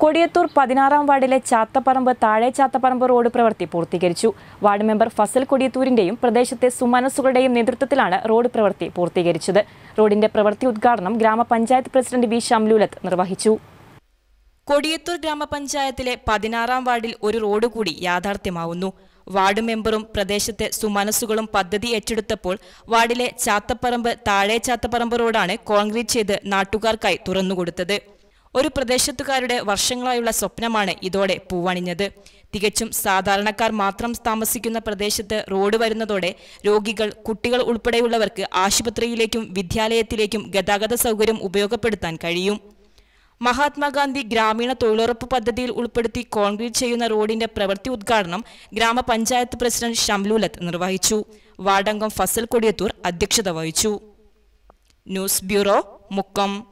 കൊടിയത്തൂർ 16-ാം വാർഡിലെ ചാത്തപ്പറമ്പ് താഴെ ചാത്തപ്പറമ്പ് റോഡ് പ്രവൃത്തി പൂർത്തീകരിച്ചു. വാർഡ് മെമ്പർ ഫസൽ കൊടിയത്തൂരിന്റെയും പ്രദേശത്തെ സുമനസ്സുകളുടെയും നേതൃത്വത്തിലാണ് റോഡ് പ്രവൃത്തി പൂർത്തീകരിച്ചത്. റോഡിന്റെ പ്രവൃത്തി ഉദ്ഘാടനം ഗ്രാമപഞ്ചായത്ത് പ്രസിഡന്റ് വി ഷംലൂലത്ത് നിർവഹിച്ചു. കൊടിയത്തൂർ ഗ്രാമപഞ്ചായത്തിലെ 16-ാം വാർഡിൽ ഒരു റോഡ് കൂടി യാഥാർത്ഥ്യമാവുന്നു. വാർഡ് മെമ്പറും പ്രദേശത്തെ സുമനസ്സുകളും പദ്ധതി ഏറ്റെടുത്തപ്പോൾ വാർഡിലെ ചാത്തപ്പറമ്പ് താഴെ ചാത്തപ്പറമ്പ് റോഡാണ് കോൺക്രീറ്റ് ചെയ്ത് നാട്ടുകാർക്കായി തുറന്നുകൊടുത്തത്. ഒരു പ്രദേശത്തുകാരുടെ വർഷങ്ങളായുള്ള സ്വപ്നമാണ് ഇതോടെ പൂവണിഞ്ഞത്. തികച്ചും സാധാരണക്കാർ മാത്രം താമസിക്കുന്ന പ്രദേശത്ത് റോഡ് വരുന്നതോടെ രോഗികൾ, കുട്ടികൾ ഉൾപ്പെടെയുള്ളവർക്ക് ആശുപത്രിയിലേക്കും വിദ്യാലയത്തിലേക്കും ഗതാഗത സൗകര്യം ഉപയോഗപ്പെടുത്താൻ കഴിയും. മഹാത്മാഗാന്ധി ഗ്രാമീണ തൊഴിലുറപ്പ് പദ്ധതിയിൽ ഉൾപ്പെടുത്തി കോൺക്രീറ്റ് ചെയ്യുന്ന റോഡിന്റെ പ്രവൃത്തി ഉദ്ഘാടനം ഗ്രാമപഞ്ചായത്ത് പ്രസിഡന്റ് ഷംലൂലത്ത് നിർവഹിച്ചു. വാർഡംഗം ഫസൽ കൊടിയത്തൂർ അധ്യക്ഷത വഹിച്ചു. News bureau, Mukkam.